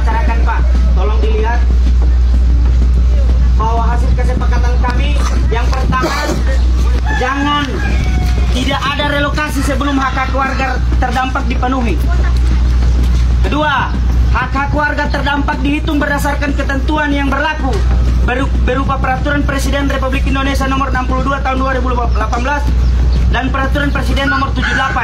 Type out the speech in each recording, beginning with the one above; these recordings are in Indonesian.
bacakan Pak. Tolong dilihat bahwa hasil kesepakatan kami yang pertama, jangan tidak ada relokasi sebelum hak-hak warga terdampak dipenuhi. Kedua, hak-hak warga terdampak dihitung berdasarkan ketentuan yang berlaku berupa Peraturan Presiden Republik Indonesia Nomor 62 Tahun 2018 dan Peraturan Presiden Nomor 78.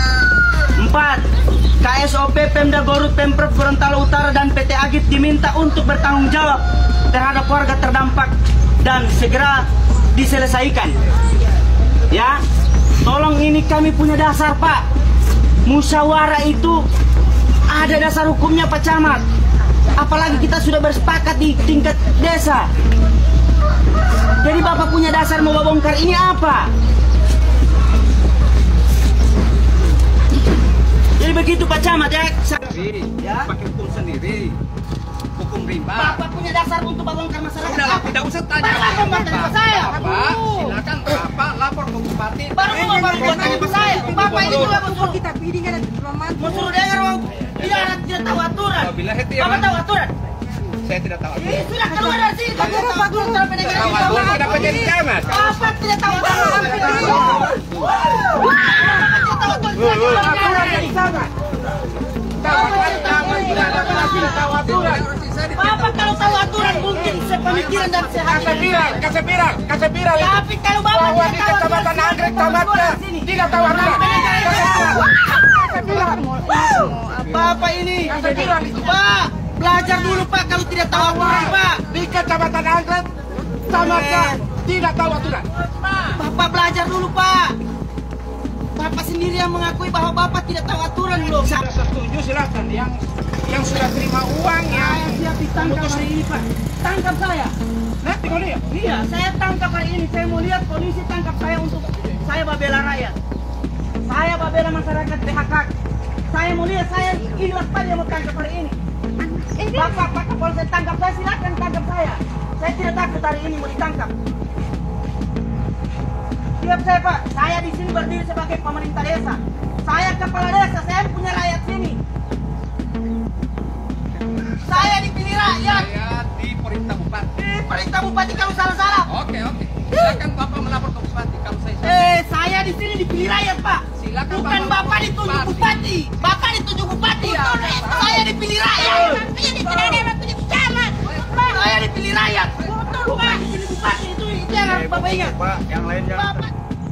4. KSOP Pemda Garut, Pemprov Gorontalo Utara dan PT Agit diminta untuk bertanggung jawab terhadap warga terdampak dan segera diselesaikan. Ya, tolong, ini kami punya dasar Pak. Musyawarah itu ada dasar hukumnya Pak Camat. Apalagi kita sudah bersepakat di tingkat desa. Jadi Bapak punya dasar mau bongkar ini apa? Jadi begitu Pak Camat ya. Pakai hukum sendiri. Hukum rimba. Bapak punya dasar untuk bongkar masalah. Udah, tidak usah tanya. Bapak saya. Bapak, silakan Bapak lapor ke bupati. Baru mau tanya ke saya. Bapak ini juga musuh Kita pilih kan selamat. musuh dengar Bang. Tidak tahu aturan. Bapak tahu aturan? Saya tidak tahu aturan. Sudah keluar dari sini. Bapak tahu aturan pendengar ini. Kenapa jadi camat? Bapak tidak tahu aturan. Bapak kalau tahu aturan mungkin sepemikiran dan sehat. Kasih viral. Tapi kalau Bapak bahwa di Kecamatan Anggrek Tamatnya tidak tahu aturan. Bapak ini, Pak, belajar dulu Pak kalau tidak tahu aturan Pak. Di Kecamatan Anggrek Tamatnya tidak tahu aturan. Bapak belajar dulu Pak. Bapak sendiri yang mengakui bahwa Bapak tidak tahu aturan belum. Saya setuju, silakan yang sudah terima uang yang Siap ditangkap hari ini Pak. Tangkap saya. nah tengok dia. Iya, saya tangkap hari ini. Saya mau lihat polisi tangkap saya untuk saya babela rakyat. Saya babela masyarakat PHK. Saya mau lihat, saya ikhlas Pak yang mau tangkap hari ini. Bapak Kapolsek tangkap saya, silakan tangkap saya. Saya tidak takut hari ini mau ditangkap. Siap saya Pak. Saya di sini berdiri sebagai pemerintah desa. Saya kepala desa, saya punya rakyat sini. Saya dipilih rakyat. Saya di perintah bupati. Perintah bupati kalau salah-salah. Oke. Silakan Bapak melapor ke bupati kalau saya. Saya di sini dipilih rakyat Pak. Silakan Bukan Bapak ditunjuk bupati. Bapak ditunjuk bupati ya. Saya dipilih rakyat. Saya dipilih rakyat. Bukan dipilih bupati, itu yang harus Bapak ingat. Pak, yang lain jangan. Bapak.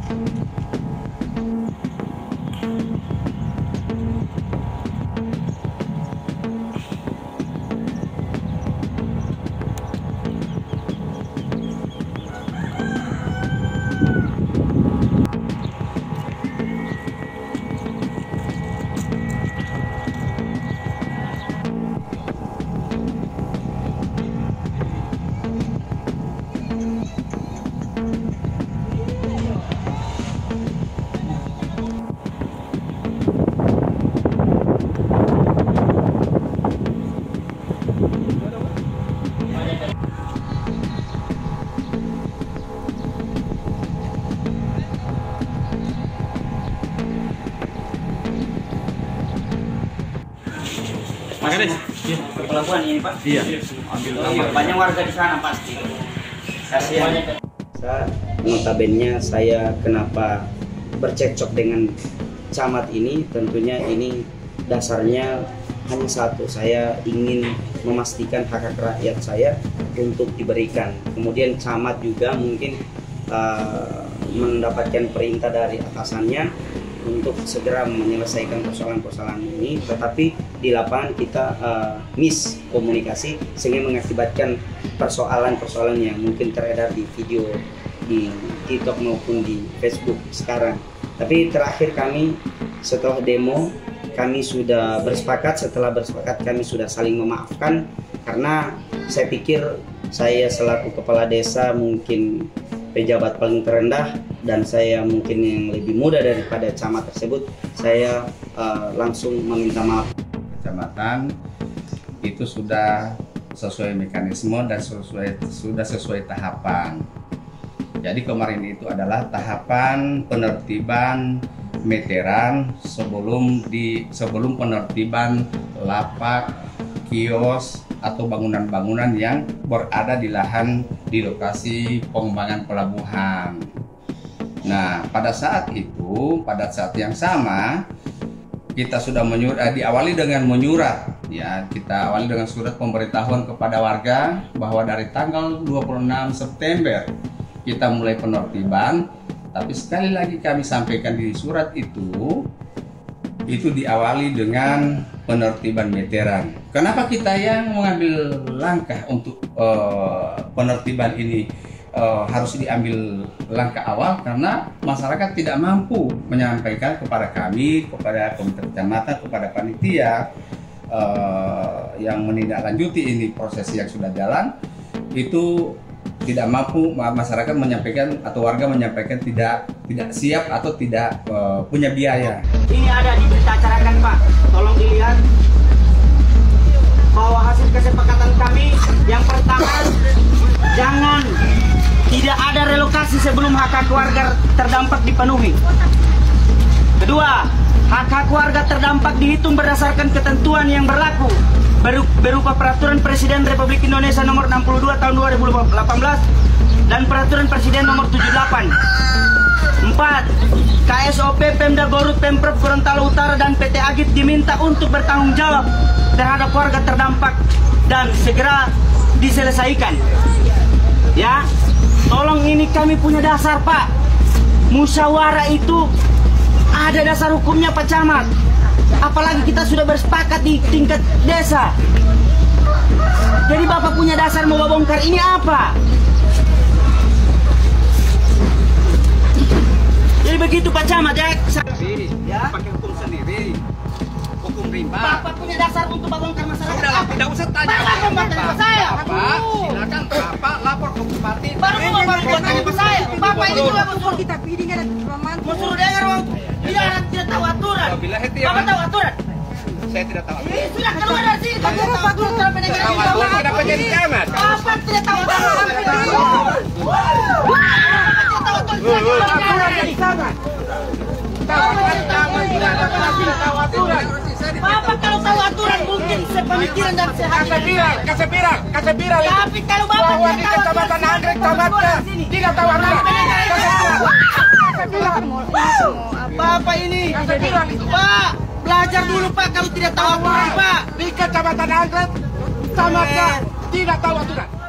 Makasih. Ke pelabuhan ini Pak. Iya. Banyak warga di sana pasti. Kasihan. Notabene saya kenapa bercekcok dengan camat ini, tentunya ini dasarnya hanya satu, saya ingin memastikan hak-hak rakyat saya untuk diberikan. Kemudian camat juga mungkin mendapatkan perintah dari atasannya untuk segera menyelesaikan persoalan-persoalan ini, tetapi di lapangan kita miskomunikasi sehingga mengakibatkan persoalan-persoalan yang mungkin teredar di video di TikTok maupun di Facebook sekarang. Tapi terakhir kami setelah demo kami sudah bersepakat, setelah bersepakat kami sudah saling memaafkan karena saya pikir saya selaku kepala desa mungkin pejabat paling terendah dan saya mungkin yang lebih muda daripada camat tersebut, saya langsung meminta maaf. Kecamatan itu sudah sesuai mekanisme dan sudah sesuai tahapan. Jadi kemarin itu adalah tahapan penertiban meteran sebelum penertiban lapak kios atau bangunan-bangunan yang berada di lahan di lokasi pengembangan pelabuhan. Nah, pada saat yang sama kita sudah diawali dengan menyurat, ya, kita awali dengan surat pemberitahuan kepada warga bahwa dari tanggal 26 September kita mulai penertiban. Tapi sekali lagi kami sampaikan di surat itu diawali dengan penertiban meteran. Kenapa kita yang mengambil langkah untuk penertiban ini harus diambil langkah awal? Karena masyarakat tidak mampu menyampaikan kepada kami, kepada komite kecamatan, kepada panitia yang menindaklanjuti ini proses yang sudah jalan, itu tidak mampu, masyarakat menyampaikan atau warga menyampaikan tidak siap atau tidak punya biaya. Ini ada di berita acarakan, Pak. Tolong dilihat bahwa hasil kesepakatan kami yang pertama, tidak ada relokasi sebelum hak-hak warga terdampak dipenuhi. Kedua, hak-hak warga terdampak dihitung berdasarkan ketentuan yang berlaku berupa Peraturan Presiden Republik Indonesia Nomor 62 Tahun 2018 dan Peraturan Presiden Nomor 78. 4. KSOP Pemda Garut, Pemprov Gorontalo Utara dan PT Agit diminta untuk bertanggung jawab terhadap warga terdampak dan segera diselesaikan. Ya, tolong, ini kami punya dasar, Pak. Musyawarah itu ada dasar hukumnya, Pak Camat. Apalagi kita sudah bersepakat di tingkat desa. Jadi Bapak punya dasar mau bongkar ini apa? Jadi begitu, Pak Camat, ya. Pakai hukum sendiri, hukum rimba. Bapak punya dasar untuk bongkar masalah. Sudah, tidak usah tanya. Bapak saya. Bapak, silakan Bapak lapor ke bupati. Baru Bapak buat tanya ke saya. Bapak ini juga mau kita pilih kan mau suruh dengar orang tidak tahu aturan. Bapak tahu aturan? Saya tidak tahu. Sudah keluar dari sini. Bapak tahu aturan penegak ini. Kenapa jadi camat? Bapak tidak tahu aturan. Bapak kalau tahu aturan mungkin sepemikiran dan sehati. Kasih bilang. Tapi kalau Bapak bahwa di Kecamatan Anggrek Camatnya tidak tahu aturan. Bapak ini, Pak, belajar dulu, Pak, kalau tidak tahu aturan, Pak. Di Kecamatan Anggrek Camatnya tidak tahu aturan.